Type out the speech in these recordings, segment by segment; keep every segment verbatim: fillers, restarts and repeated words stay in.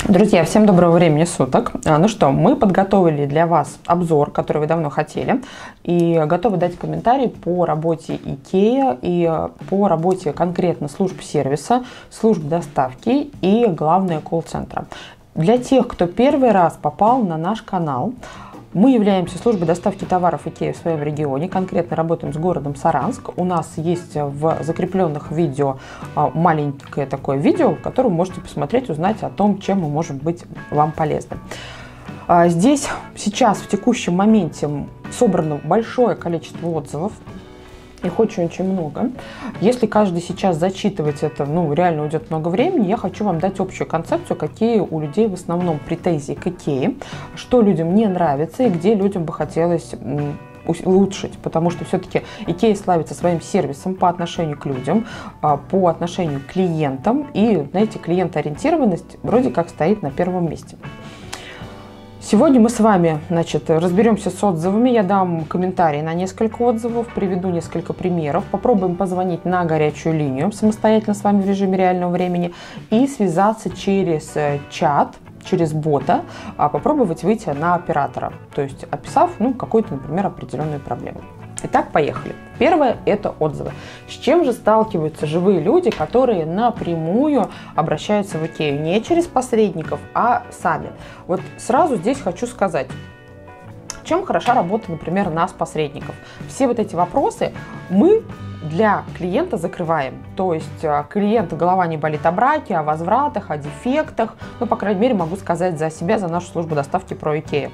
Друзья, всем доброго времени суток. Ну что, мы подготовили для вас обзор, который вы давно хотели, и готовы дать комментарий по работе IKEA и по работе конкретно служб сервиса, служб доставки и, главное, колл-центра. Для тех, кто первый раз попал на наш канал, мы являемся службой доставки товаров IKEA в своем регионе, конкретно работаем с городом Саранск. У нас есть в закрепленных видео маленькое такое видео, в котором вы можете посмотреть, узнать о том, чем мы можем быть вам полезны. Здесь сейчас в текущем моменте собрано большое количество отзывов. Их очень-очень много. Если каждый сейчас зачитывать это, ну, реально уйдет много времени, я хочу вам дать общую концепцию, какие у людей в основном претензии к IKEA, что людям не нравится и где людям бы хотелось улучшить, потому что все-таки IKEA славится своим сервисом по отношению к людям, по отношению к клиентам, и, знаете, клиентоориентированность вроде как стоит на первом месте. Сегодня мы с вами, значит, разберемся с отзывами, я дам комментарии на несколько отзывов, приведу несколько примеров, попробуем позвонить на горячую линию самостоятельно с вами в режиме реального времени и связаться через чат, через бота, попробовать выйти на оператора, то есть описав, ну, какую-то, например, определенную проблему. Итак, поехали. Первое – это отзывы. С чем же сталкиваются живые люди, которые напрямую обращаются в IKEA? Не через посредников, а сами. Вот сразу здесь хочу сказать, чем хороша работа, например, нас, посредников. Все вот эти вопросы мы для клиента закрываем. То есть клиент голова не болит о браке, о возвратах, о дефектах. Ну, по крайней мере, могу сказать за себя, за нашу службу доставки про IKEA.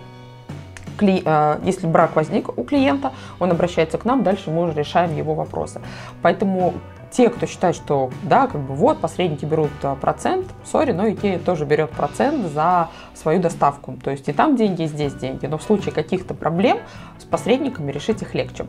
Если брак возник у клиента, он обращается к нам, дальше мы уже решаем его вопросы. Поэтому те, кто считает, что да, как бы вот, посредники берут процент, сори, но IKEA тоже берет процент за свою доставку. То есть и там деньги, и здесь деньги. Но в случае каких-то проблем с посредниками решить их легче.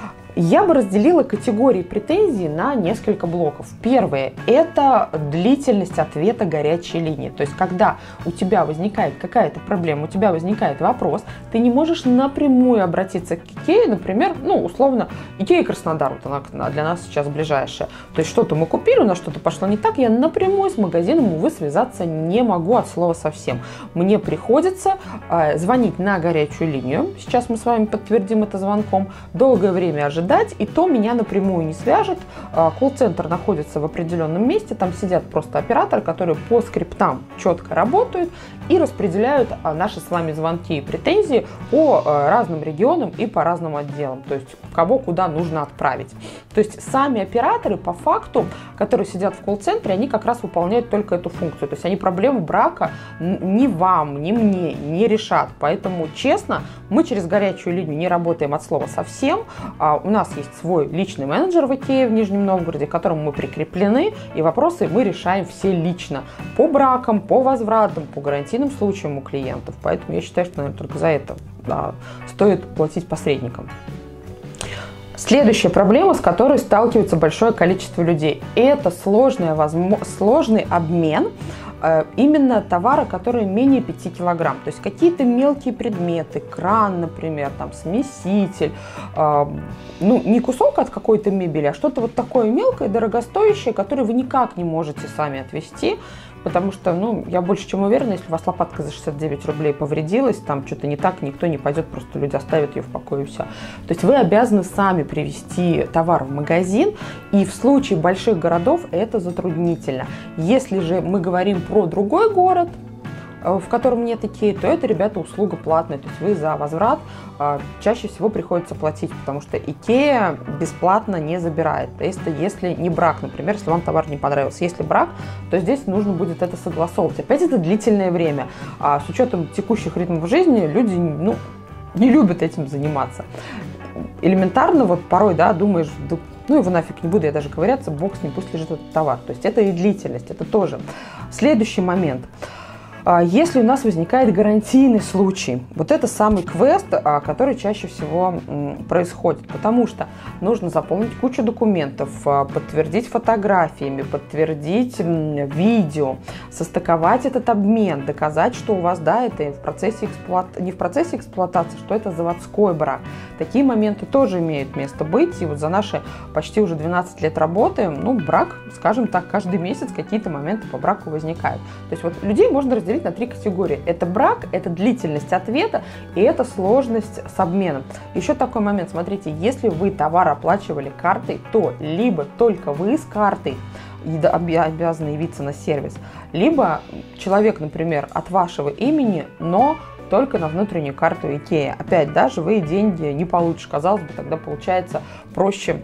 Я бы разделила категории претензий на несколько блоков. Первое – это длительность ответа горячей линии. То есть, когда у тебя возникает какая-то проблема, у тебя возникает вопрос, ты не можешь напрямую обратиться к IKEA, например, ну, условно, IKEA Краснодар, вот она для нас сейчас ближайшая. То есть, что-то мы купили, у нас что-то пошло не так, я напрямую с магазином, увы, связаться не могу от слова совсем. Мне приходится э, звонить на горячую линию, сейчас мы с вами подтвердим это звонком, долгое время ожидать, и то меня напрямую не свяжет. Колл-центр находится в определенном месте, там сидят просто операторы, которые по скриптам четко работают и распределяют наши с вами звонки и претензии по разным регионам и по разным отделам, то есть кого куда нужно отправить. То есть сами операторы по факту, которые сидят в колл-центре, они как раз выполняют только эту функцию, то есть они проблему брака ни вам, ни мне не решат. Поэтому, честно, мы через горячую линию не работаем от слова совсем. У нас есть свой личный менеджер в IKEA в Нижнем Новгороде, к которому мы прикреплены, и вопросы мы решаем все лично. По бракам, по возвратам, по гарантийным случаям у клиентов. Поэтому я считаю, что, наверное, только за это да, стоит платить посредникам. Следующая проблема, с которой сталкивается большое количество людей, это сложный, сложный обмен именно товара, которые менее пяти килограмм. То есть какие-то мелкие предметы, кран, например, там, смеситель, э, ну, не кусок от какой-то мебели, а что-то вот такое мелкое, дорогостоящее, которое вы никак не можете сами отвезти. Потому что, ну, я больше чем уверена, если у вас лопатка за шестьдесят девять рублей повредилась, там что-то не так, никто не пойдет, просто люди оставят ее в покое и все. То есть вы обязаны сами привезти товар в магазин, и в случае больших городов это затруднительно. Если же мы говорим про другой город, в котором нет IKEA, то это, ребята, услуга платная, то есть вы за возврат а, чаще всего приходится платить, потому что IKEA бесплатно не забирает. Это если не брак, например, если вам товар не понравился. Если брак, то здесь нужно будет это согласовывать. Опять это длительное время. А с учетом текущих ритмов жизни люди, ну, не любят этим заниматься. Элементарно, вот порой, да, думаешь, да, ну его нафиг не буду я даже ковыряться, бог с ним, пусть лежит этот товар. То есть это и длительность, это тоже. Следующий момент. Если у нас возникает гарантийный случай, вот это самый квест, который чаще всего происходит, потому что нужно заполнить кучу документов, подтвердить фотографиями, подтвердить видео, состыковать этот обмен, доказать, что у вас, да, это в процессе эксплуат... не в процессе эксплуатации, что это заводской брак. Такие моменты тоже имеют место быть, и вот за наши почти уже двенадцать лет работы, ну, брак, скажем так, каждый месяц какие-то моменты по браку возникают. То есть вот людей можно разделить разделить на три категории. Это брак, это длительность ответа и это сложность с обменом. Еще такой момент, смотрите, если вы товар оплачивали картой, то либо только вы с картой обязаны явиться на сервис, либо человек, например, от вашего имени, но только на внутреннюю карту IKEA. Опять, да, живые деньги не получишь, казалось бы, тогда получается проще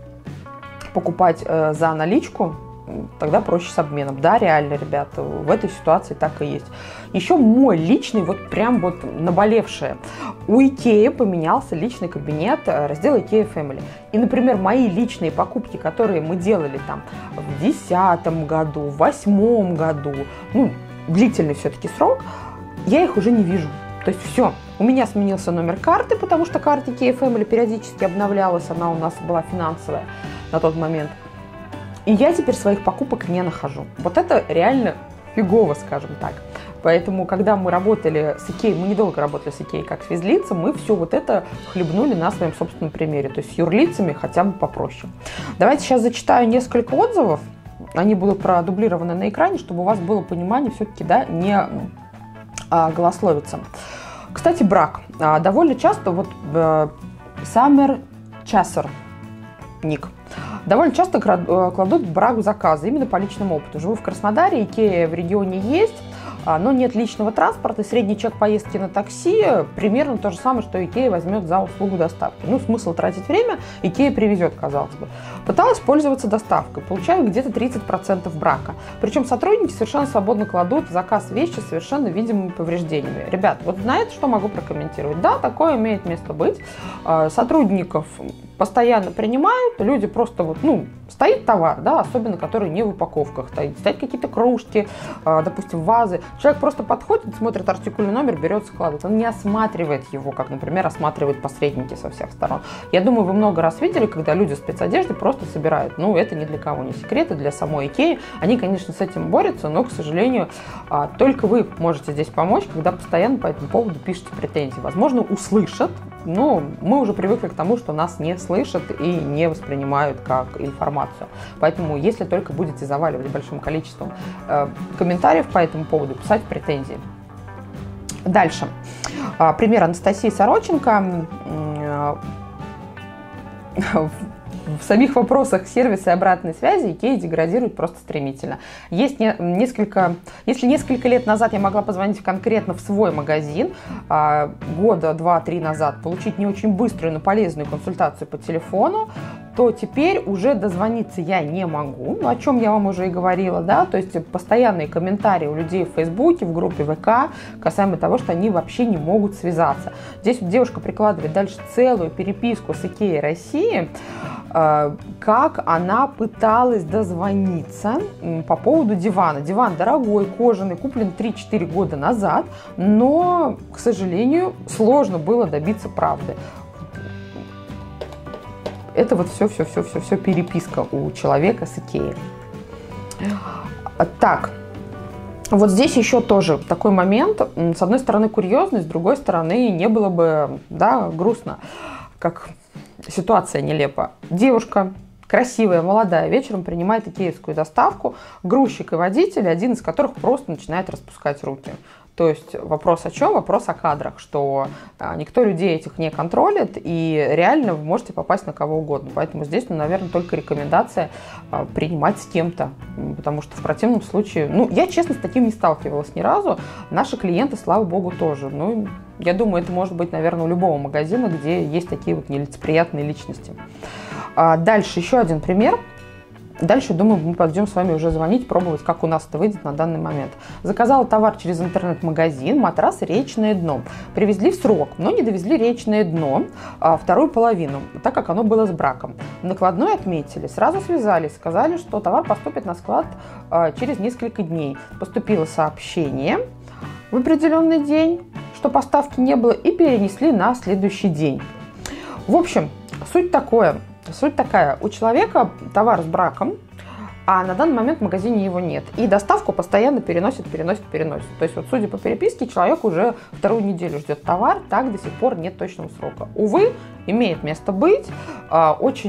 покупать э, за наличку, тогда проще с обменом. Да, реально, ребята, в этой ситуации так и есть. Еще мой личный, вот прям вот наболевшее. У IKEA поменялся личный кабинет, раздел IKEA Family. И, например, мои личные покупки, которые мы делали там в две тысячи десятом году, в две тысячи восьмом году, ну, длительный все-таки срок, я их уже не вижу. То есть все, у меня сменился номер карты, потому что карта IKEA Family периодически обновлялась, она у нас была финансовая на тот момент. И я теперь своих покупок не нахожу. Вот это реально фигово, скажем так. Поэтому, когда мы работали с IKEA, мы недолго работали с IKEA как с физлицем, мы все вот это хлебнули на своем собственном примере. То есть с юрлицами хотя бы попроще. Давайте сейчас зачитаю несколько отзывов. Они будут продублированы на экране, чтобы у вас было понимание все-таки, да, не а, голословиться. Кстати, брак. А, довольно часто вот э, Summer Chaser ник. Довольно часто кладут брак в заказы, именно по личному опыту. Живу в Краснодаре, IKEA в регионе есть, но нет личного транспорта, средний чек поездки на такси примерно то же самое, что IKEA возьмет за услугу доставки. Ну, смысл тратить время, IKEA привезет, казалось бы. Пыталась пользоваться доставкой, получаю где-то тридцать процентов брака. Причем сотрудники совершенно свободно кладут в заказ вещи с совершенно видимыми повреждениями. Ребят, вот знаете, что могу прокомментировать? Да, такое имеет место быть. Сотрудников постоянно принимают, люди просто вот, ну, стоит товар, да, особенно который не в упаковках, стоит, стоят какие-то кружки, допустим, вазы. Человек просто подходит, смотрит артикульный номер, берет, складывает. Он не осматривает его, как, например, осматривают посредники со всех сторон. Я думаю, вы много раз видели, когда люди в спецодежде просто собирают. Ну, это ни для кого не секрет, и для самой IKEA. Они, конечно, с этим борются, но, к сожалению, только вы можете здесь помочь, когда постоянно по этому поводу пишете претензии. Возможно, услышат, но мы уже привыкли к тому, что нас не слышат и не воспринимают как информацию. Поэтому, если только будете заваливать большим количеством э, комментариев по этому поводу, писать претензии. Дальше. А, пример Анастасии Сороченко. В самих вопросах сервиса и обратной связи IKEA деградирует просто стремительно. Есть не, несколько, если несколько лет назад я могла позвонить конкретно в свой магазин, а, года два-три назад получить не очень быструю, но полезную консультацию по телефону, то теперь уже дозвониться я не могу, ну, о чем я вам уже и говорила, да, то есть постоянные комментарии у людей в Фейсбуке, в группе ВК касаемо того, что они вообще не могут связаться. Здесь вот девушка прикладывает дальше целую переписку с IKEA России, как она пыталась дозвониться по поводу дивана. Диван дорогой, кожаный, куплен три-четыре года назад, но, к сожалению, сложно было добиться правды. Это вот все-все-все-все-все переписка у человека с IKEA. Так, вот здесь еще тоже такой момент. С одной стороны курьезный, с другой стороны не было бы, да, грустно, как ситуация нелепа. Девушка красивая, молодая, вечером принимает икеевскую доставку, грузчик и водитель, один из которых просто начинает распускать руки. То есть вопрос о чем? Вопрос о кадрах, что никто людей этих не контролит, и реально вы можете попасть на кого угодно. Поэтому здесь, ну, наверное, только рекомендация принимать с кем-то, потому что в противном случае, ну, я, честно, с таким не сталкивалась ни разу. Наши клиенты, слава богу, тоже. Ну, я думаю, это может быть, наверное, у любого магазина, где есть такие вот нелицеприятные личности. Дальше еще один пример. Дальше, думаю, мы пойдем с вами уже звонить, пробовать, как у нас это выйдет на данный момент. Заказала товар через интернет-магазин, матрас «Речное дно». Привезли в срок, но не довезли «Речное дно», а вторую половину, так как оно было с браком. Накладной отметили, сразу связались, сказали, что товар поступит на склад а, через несколько дней. Поступило сообщение в определенный день, что поставки не было, и перенесли на следующий день. В общем, суть такое. Суть такая, у человека товар с браком, а на данный момент в магазине его нет. И доставку постоянно переносит, переносит, переносит. То есть, вот, судя по переписке, человек уже вторую неделю ждет товар, так до сих пор нет точного срока. Увы, имеет место быть. Очень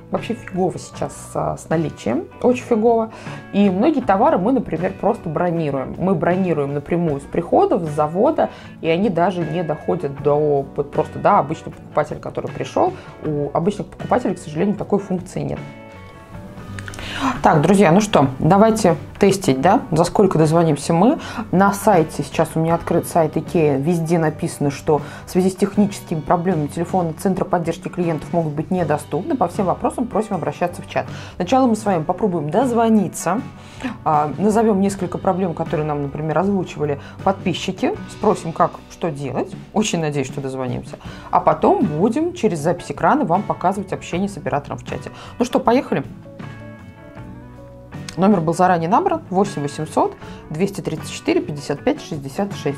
вообще фигово сейчас с, с наличием, очень фигово. И многие товары мы, например, просто бронируем. Мы бронируем напрямую с приходов, с завода, и они даже не доходят до вот просто, да, обычного покупателя, который пришел. У обычных покупателей, к сожалению, такой функции нет. Так, друзья, ну что, давайте тестить, да, за сколько дозвонимся мы. На сайте, сейчас у меня открыт сайт IKEA, везде написано, что в связи с техническими проблемами телефона Центра поддержки клиентов могут быть недоступны. По всем вопросам просим обращаться в чат. Сначала мы с вами попробуем дозвониться, назовем несколько проблем, которые нам, например, озвучивали подписчики, спросим, как, что делать. Очень надеюсь, что дозвонимся. А потом будем через запись экрана вам показывать общение с оператором в чате. Ну что, поехали? Номер был заранее набран восемь восемьсот двести тридцать четыре пятьдесят пять шестьдесят шесть.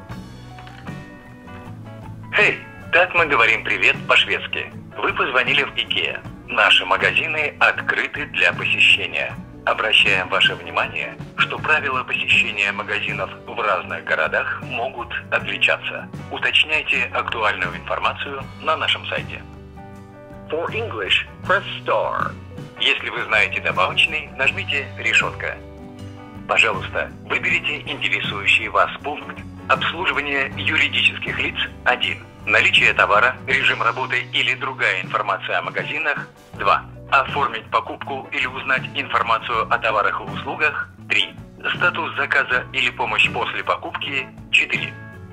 Эй, так мы говорим привет по-шведски. Вы позвонили в IKEA. Наши магазины открыты для посещения. Обращаем ваше внимание, что правила посещения магазинов в разных городах могут отличаться. Уточняйте актуальную информацию на нашем сайте. For English, press star. Если вы знаете добавочный, нажмите решетка. Пожалуйста, выберите интересующий вас пункт. Обслуживание юридических лиц – один. Наличие товара, режим работы или другая информация о магазинах – два. Оформить покупку или узнать информацию о товарах и услугах – три. Статус заказа или помощь после покупки – четыре.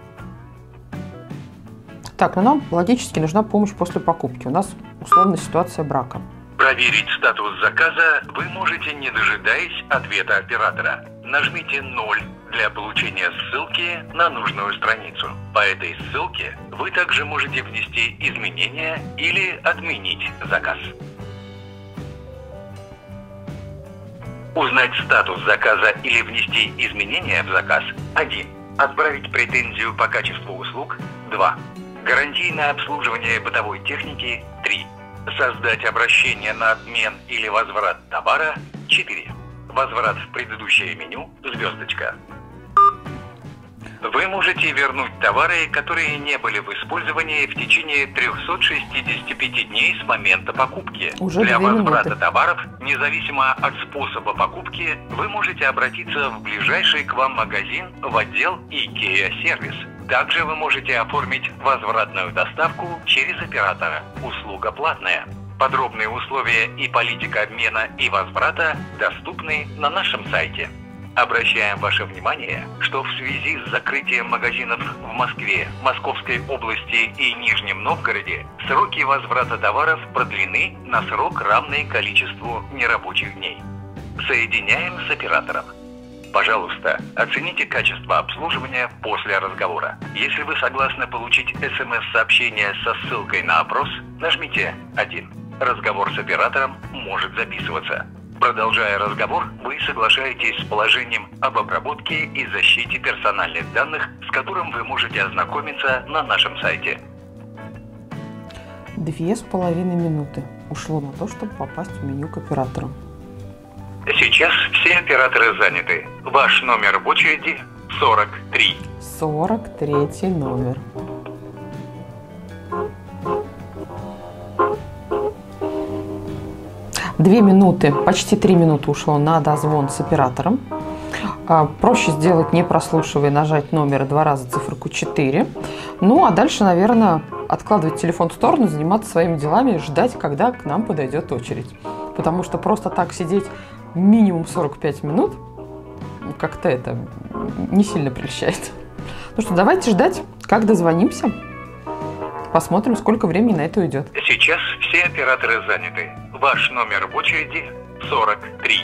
Так, ну нам логически нужна помощь после покупки. У нас условная ситуация брака. Проверить статус заказа вы можете, не дожидаясь ответа оператора. Нажмите ноль для получения ссылки на нужную страницу. По этой ссылке вы также можете внести изменения или отменить заказ. Узнать статус заказа или внести изменения в заказ – один. Отправить претензию по качеству услуг – два. Гарантийное обслуживание бытовой техники – три. Создать обращение на отмен или возврат товара – четыре. Возврат в предыдущее меню – звездочка. Вы можете вернуть товары, которые не были в использовании в течение трёхсот шестидесяти пяти дней с момента покупки. Уже Для возврата минуты. товаров, независимо от способа покупки, вы можете обратиться в ближайший к вам магазин в отдел IKEA Сервис. Также вы можете оформить возвратную доставку через оператора. Услуга платная. Подробные условия и политика обмена и возврата доступны на нашем сайте. Обращаем ваше внимание, что в связи с закрытием магазинов в Москве, Московской области и Нижнем Новгороде сроки возврата товаров продлены на срок, равный количеству нерабочих дней. Соединяем с оператором. Пожалуйста, оцените качество обслуживания после разговора. Если вы согласны получить смс-сообщение со ссылкой на опрос, нажмите один. Разговор с оператором может записываться. Продолжая разговор, вы соглашаетесь с положением об обработке и защите персональных данных, с которым вы можете ознакомиться на нашем сайте. Две с половиной минуты ушло на то, чтобы попасть в меню к оператору. Сейчас все операторы заняты. Ваш номер в очереди сорок три. сорок третий номер. Две минуты, почти три минуты ушло на дозвон с оператором. Проще сделать, не прослушивая, нажать номер два раза циферку четыре. Ну, а дальше, наверное, откладывать телефон в сторону, заниматься своими делами, ждать, когда к нам подойдет очередь. Потому что просто так сидеть минимум сорок пять минут, как-то это не сильно прельщает. Ну что, давайте ждать, как дозвонимся. Посмотрим, сколько времени на это уйдет. Сейчас все операторы заняты. Ваш номер в очереди сорок три.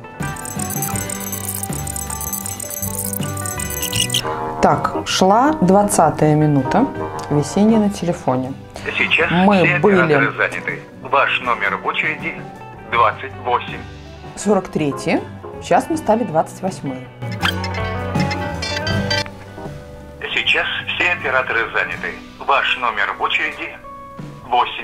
Так, шла двадцатая минута. Висение на телефоне. Сейчас Мы все были... операторы заняты. Ваш номер в очереди двадцать восемь. сорок третий. Сейчас мы стали двадцать восьмые. Сейчас все операторы заняты. Ваш номер в очереди восемь.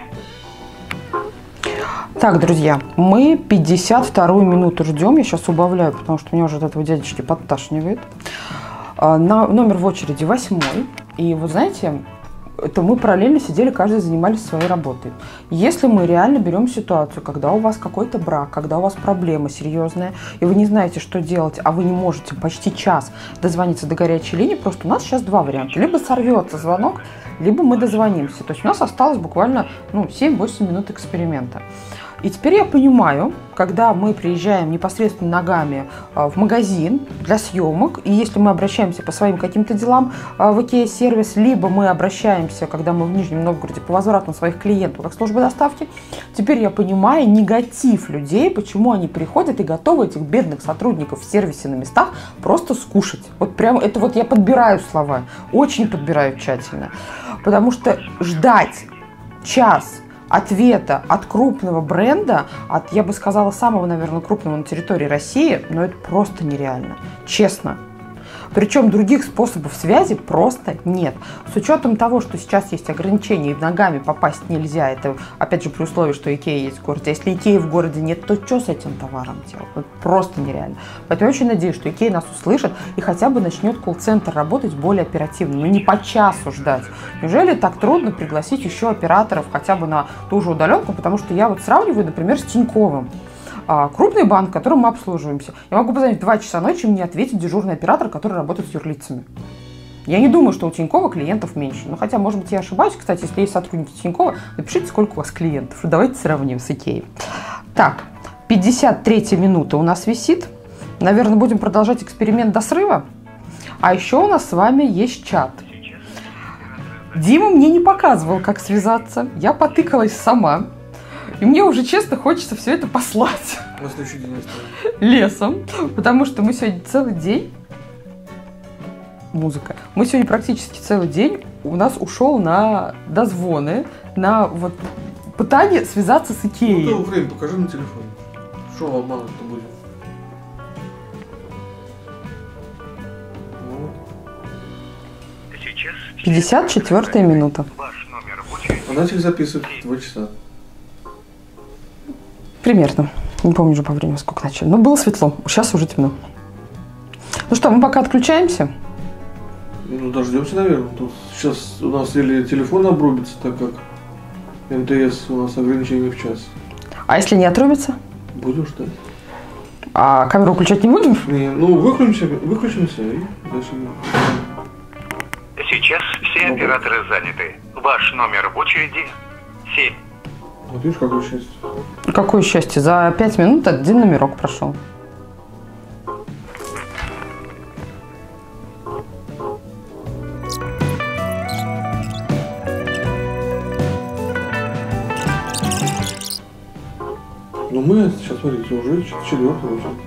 Так, друзья, мы пятьдесят вторую минуту ждем. Я сейчас убавляю, потому что меня уже от этого дядечки подташнивает. На, номер в очереди восьмой. И вы знаете, это мы параллельно сидели, каждый занимались своей работой. Если мы реально берем ситуацию, когда у вас какой-то брак, когда у вас проблема серьезная, и вы не знаете, что делать, а вы не можете почти час дозвониться до горячей линии, просто у нас сейчас два варианта. Либо сорвется звонок, либо мы дозвонимся. То есть у нас осталось буквально ну, семь-восемь минут эксперимента. И теперь я понимаю, когда мы приезжаем непосредственно ногами в магазин для съемок, и если мы обращаемся по своим каким-то делам в IKEA-сервис, либо мы обращаемся, когда мы в Нижнем Новгороде, по возврату своих клиентов, как служба доставки, теперь я понимаю негатив людей, почему они приходят и готовы этих бедных сотрудников в сервисе на местах просто скушать. Вот прям это вот я подбираю слова, очень подбираю тщательно, потому что ждать час ответа от крупного бренда, от, я бы сказала, самого, наверное, крупного на территории России, но это просто нереально, честно. Причем других способов связи просто нет. С учетом того, что сейчас есть ограничения и ногами попасть нельзя, это опять же при условии, что IKEA есть в городе. Если IKEA в городе нет, то что с этим товаром делать? Это просто нереально. Поэтому я очень надеюсь, что IKEA нас услышит и хотя бы начнет колл-центр работать более оперативно. Ну не по часу ждать. Неужели так трудно пригласить еще операторов хотя бы на ту же удаленку? Потому что я вот сравниваю, например, с Тиньковым. Крупный банк, которым мы обслуживаемся. Я могу позвонить в два часа ночи, мне ответит дежурный оператор, который работает с юрлицами. Я не думаю, что у Тинькова клиентов меньше. Ну, хотя, может быть, я ошибаюсь. Кстати, если есть сотрудники Тинькова, напишите, сколько у вас клиентов. И давайте сравним с IKEA. Так, пятьдесят третья минута у нас висит. Наверное, будем продолжать эксперимент до срыва. А еще у нас с вами есть чат. Дима мне не показывал, как связаться. Я потыкалась сама. И мне уже, честно, хочется все это послать лесом, потому что мы сегодня целый день, музыка, мы сегодня практически целый день у нас ушел на дозвоны, на вот пытание связаться с IKEA. Ну, время покажи на телефоне. Что вам мало-то будет? пятьдесят четвёртая минута. Она их записывает два часа. Примерно. Не помню уже по времени, сколько начали. Но было светло. Сейчас уже темно. Ну что, мы пока отключаемся? Ну, дождемся, наверное. Тут сейчас у нас или телефон обрубится, так как МТС у нас ограничение в час. А если не отрубится? Будем ждать. А камеру включать не будем? Не, ну, выключимся, выключимся и дальше. Сейчас все операторы заняты. Ваш номер в очереди семь. Вот видишь, какое счастье. Какое счастье. За пять минут один номерок прошел. Ну мы сейчас, смотрите, уже четвертый очередь.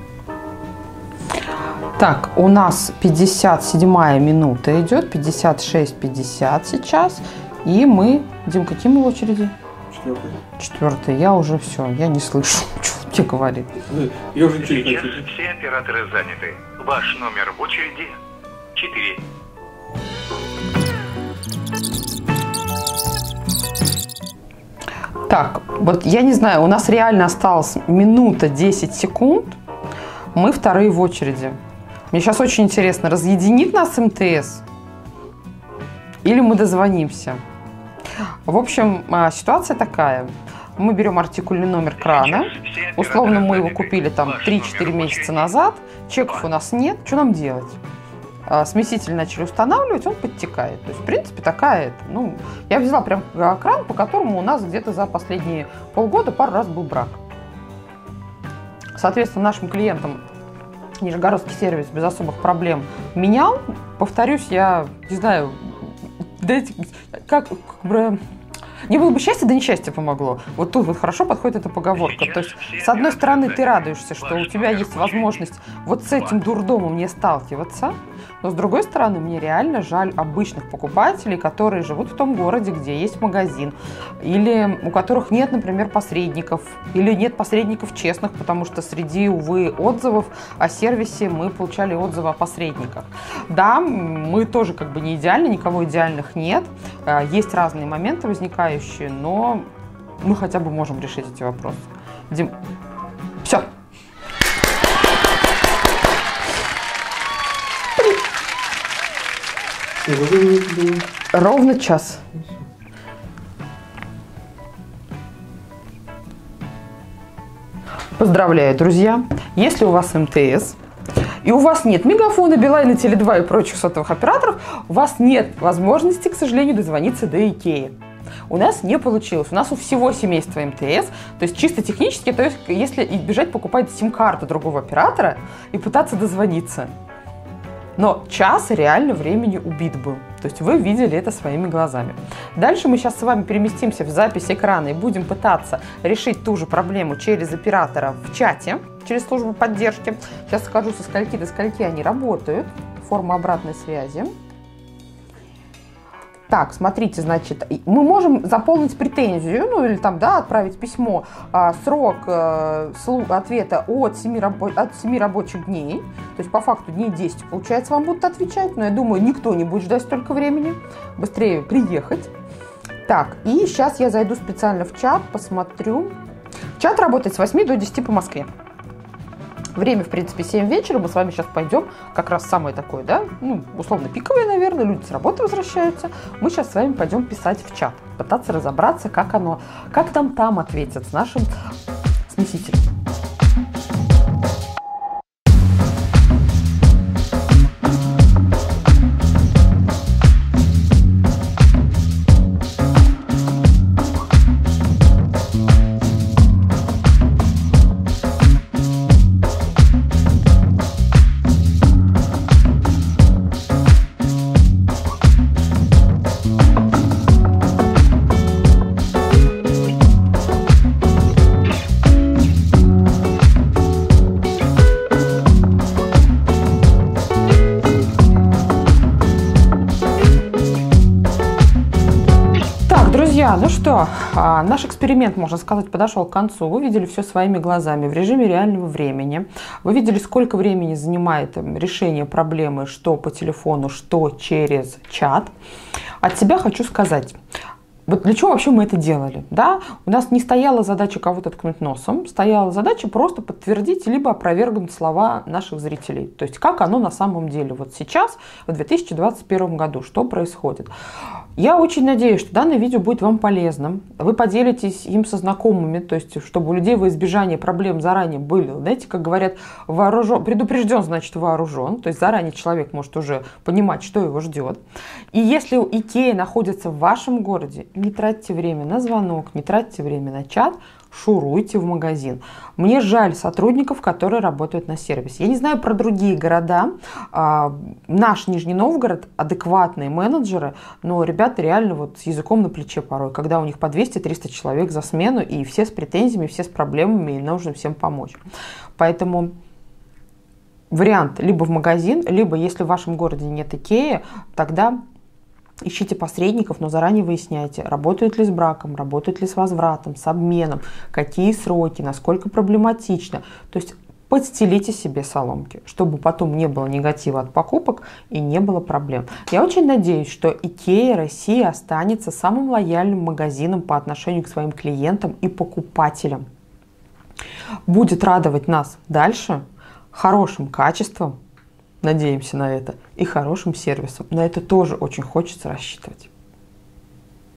Так, у нас пятьдесят седьмая минута идет, пятьдесят шесть пятьдесят сейчас. И мы, Дим, какие мы в очереди? Четвертый. Четвертый. Я уже все, я не слышу, что он тебе говорит. Я уже ничего не Сейчас хочу. все операторы заняты. Ваш номер в очереди четыре. Так, вот я не знаю, у нас реально осталось минута десять секунд. Мы вторые в очереди. Мне сейчас очень интересно, разъединит нас МТС или мы дозвонимся? В общем, ситуация такая. Мы берем артикульный номер крана. Условно мы его купили там три-четыре месяца назад. Чеков у нас нет. Что нам делать? Смеситель начали устанавливать, он подтекает. То есть, в принципе, такая... Ну, я взяла прям кран, по которому у нас где-то за последние полгода пару раз был брак. Соответственно, нашим клиентам Нижегородский сервис без особых проблем менял. Повторюсь, я не знаю, дайте, как, как бы, не было бы счастья, да несчастье помогло. Вот тут вот хорошо подходит эта поговорка. То есть, с одной стороны, ты радуешься, что у тебя есть возможность вот с этим дурдомом не сталкиваться, но с другой стороны, мне реально жаль обычных покупателей, которые живут в том городе, где есть магазин, или у которых нет, например, посредников, или нет посредников честных, потому что среди, увы, отзывов о сервисе мы получали отзывы о посредниках. Да, мы тоже как бы не идеальны, никого идеальных нет, есть разные моменты возникающие, но мы хотя бы можем решить эти вопросы. Дим, все. Ровно Ровно час. Поздравляю, друзья! Если у вас эм тэ эс, и у вас нет Мегафона, Билайна, Теле два и прочих сотовых операторов, у вас нет возможности, к сожалению, дозвониться до Икеи. У нас не получилось. У нас у всего семейства эм тэ эс, то есть чисто технически, то есть если бежать покупать сим-карту другого оператора и пытаться дозвониться. Но час реально времени убит был. То есть вы видели это своими глазами. Дальше мы сейчас с вами переместимся в запись экрана и будем пытаться решить ту же проблему через оператора в чате, через службу поддержки. Сейчас скажу, со скольки до скольки они работают. Форма обратной связи. Так, смотрите, значит, мы можем заполнить претензию, ну или там, да, отправить письмо, а, срок а, ответа от семи, рабо от семи рабочих дней, то есть по факту дней десять, получается, вам будут отвечать, но я думаю, никто не будет ждать столько времени, быстрее приехать. Так, и сейчас я зайду специально в чат, посмотрю. Чат работает с восьми до десяти по Москве. Время, в принципе, семь вечера, мы с вами сейчас пойдем, как раз самое такое, да, ну, условно пиковое, наверное, люди с работы возвращаются. Мы сейчас с вами пойдем писать в чат, пытаться разобраться, как оно, как там там ответят с нашим смесителем. Ну что, наш эксперимент, можно сказать, подошел к концу. Вы видели все своими глазами в режиме реального времени. Вы видели, сколько времени занимает решение проблемы, что по телефону, что через чат. От себя хочу сказать. Вот для чего вообще мы это делали? Да? У нас не стояла задача кого-то ткнуть носом, стояла задача просто подтвердить либо опровергнуть слова наших зрителей. То есть как оно на самом деле вот сейчас, в две тысячи двадцать первом году, что происходит. Я очень надеюсь, что данное видео будет вам полезным. Вы поделитесь им со знакомыми, то есть чтобы у людей во избежание проблем заранее были, знаете, как говорят, вооружен, предупрежден, значит вооружен. То есть заранее человек может уже понимать, что его ждет. И если Икея находится в вашем городе, не тратьте время на звонок, не тратьте время на чат, шуруйте в магазин. Мне жаль сотрудников, которые работают на сервисе. Я не знаю про другие города. Наш Нижний Новгород, адекватные менеджеры, но ребята реально вот с языком на плече порой, когда у них по двести-триста человек за смену, и все с претензиями, все с проблемами, и нужно всем помочь. Поэтому вариант либо в магазин, либо если в вашем городе нет Икеи, тогда ищите посредников, но заранее выясняйте, работают ли с браком, работают ли с возвратом, с обменом, какие сроки, насколько проблематично. То есть подстелите себе соломки, чтобы потом не было негатива от покупок и не было проблем. Я очень надеюсь, что Икея Россия останется самым лояльным магазином по отношению к своим клиентам и покупателям. Будет радовать нас дальше хорошим качеством, надеемся на это, и хорошим сервисом. На это тоже очень хочется рассчитывать.